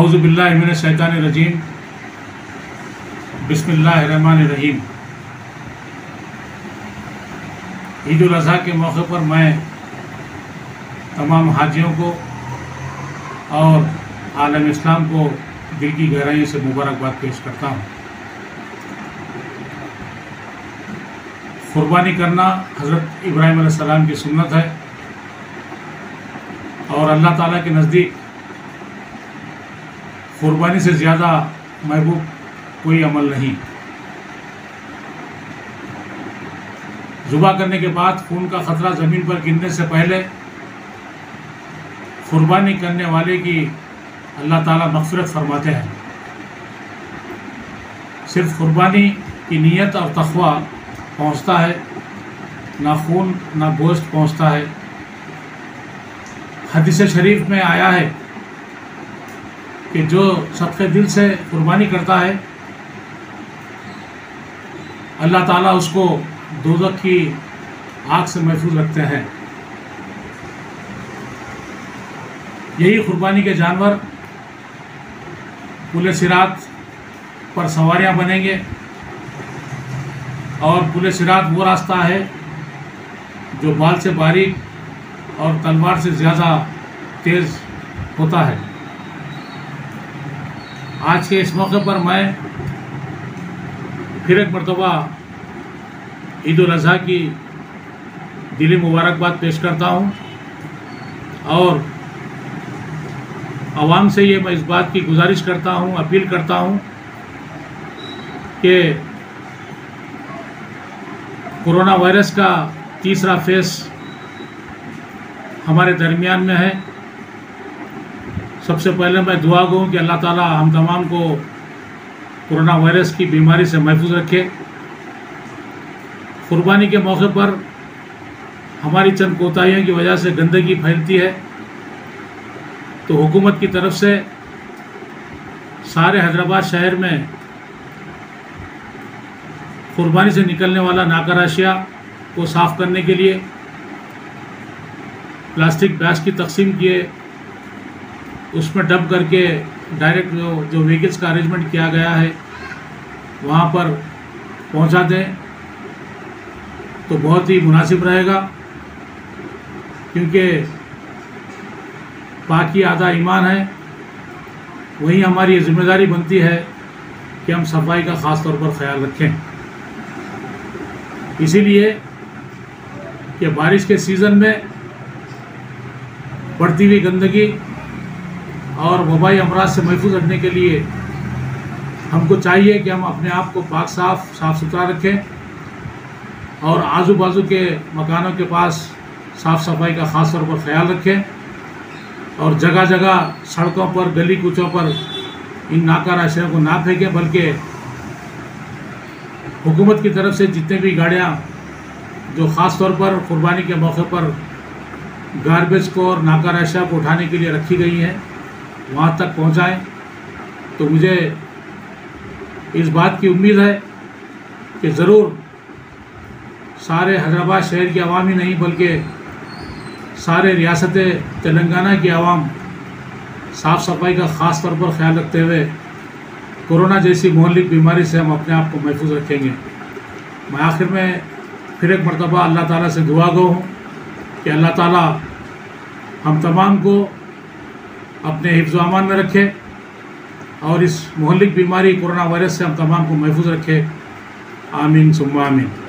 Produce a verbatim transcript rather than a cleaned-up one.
اعوذ باللہ من الشیطان الرجیم بسم اللہ الرحمن الرحیم۔ عید الاضحیٰ کے موقع پر میں تمام حاجیوں کو اور عالم اسلام کو دل کی گہرائیوں سے مبارکباد پیش کرتا ہوں۔ قربانی کرنا حضرت ابراہیم علیہ السلام کی سنت ہے اور اللہ تعالیٰ کے نزدیک قربانی سے زیادہ محبوب کوئی عمل نہیں۔ ذبح کرنے کے بعد خون کا خطرہ زمین پر گرنے سے پہلے قربانی کرنے والے کی اللہ تعالیٰ مغفرت فرماتے ہیں۔ صرف قربانی کی نیت اور تقوی پہنچتا ہے، نہ خون نہ گوشت پہنچتا ہے۔ حدیث شریف میں آیا ہے کہ جو صدقے دل سے قربانی کرتا ہے اللہ تعالیٰ اس کو دوزخ کی آگ سے محفوظ رکھتے ہیں۔ یہی قربانی کے جانور پل صراط پر سواریاں بنیں گے اور پل صراط وہ راستہ ہے جو بال سے باریک اور تلوار سے زیادہ تیز ہوتا ہے۔ آج کے اس موقع پر میں پھر ایک مرتبہ عید الاضحیٰ کی دلی مبارکباد پیش کرتا ہوں اور عوام سے یہ میں اس بات کی گزارش کرتا ہوں، اپیل کرتا ہوں کہ کورونا وائرس کا تیسرا فیز ہمارے درمیان میں ہے۔ سب سے پہلے میں دعا گو ہوں کہ اللہ تعالیٰ ہم تمام کو کورونا وائرس کی بیماری سے محفوظ رکھے۔ قربانی کے موقع پر ہماری چند کوتاہیوں کی وجہ سے گندگی پھیلتی ہے، تو حکومت کی طرف سے سارے حیدرآباد شہر میں قربانی سے نکلنے والا ناکارہ اشیاء کو صاف کرنے کے لیے پلاسٹک بیگز کی تقسیم کیے، اس میں ڈب کر کے ڈائریکٹ جو جو وہیکلس کا ارینجمنٹ کیا گیا ہے وہاں پر پہنچا دیں تو بہت ہی مناسب رہے گا، کیونکہ پاکی آدھا ایمان ہے۔ وہیں ہماری یہ ذمہ داری بنتی ہے کہ ہم صفائی کا خاص طور پر خیال رکھیں، اسی لیے کہ بارش کے سیزن میں بڑھتی ہوئی گندگی اور وبائی امراض سے محفوظ رکھنے کے لیے ہم کو چاہیے کہ ہم اپنے آپ کو پاک صاف صاف ستھرا رکھیں اور آزو بازو کے مکانوں کے پاس صاف صفائی کا خاص طور پر خیال رکھیں اور جگہ جگہ سڑکوں پر گلی کوچوں پر ان ناکارہ اشیاء کو نہ پھینکیں، بلکہ حکومت کی طرف سے جتنے بھی گاڑیاں جو خاص طور پر قربانی کے موقع پر گاربیج کو اور ناکارہ اشیاء کو اٹھانے کے لیے رکھی گئی ہیں وہاں تک پہنچائیں۔ تو مجھے اس بات کی امید ہے کہ ضرور سارے حیدرآباد شہر کی عوام ہی نہیں بلکہ سارے ریاست تلنگانہ کی عوام صاف صفائی کا خاص طور پر خیال رکھتے ہوئے کورونا جیسی مہلک بیماری سے ہم اپنے آپ کو محفوظ رکھیں گے۔ میں آخر میں پھر ایک مرتبہ اللہ تعالیٰ سے دعا گو ہوں کہ اللہ تعالیٰ ہم تمام کو اپنے حفظ و امان میں رکھے اور اس مہلک بیماری کورونا وائرس سے ہم تمام کو محفوظ رکھے۔ آمین ثم آمین۔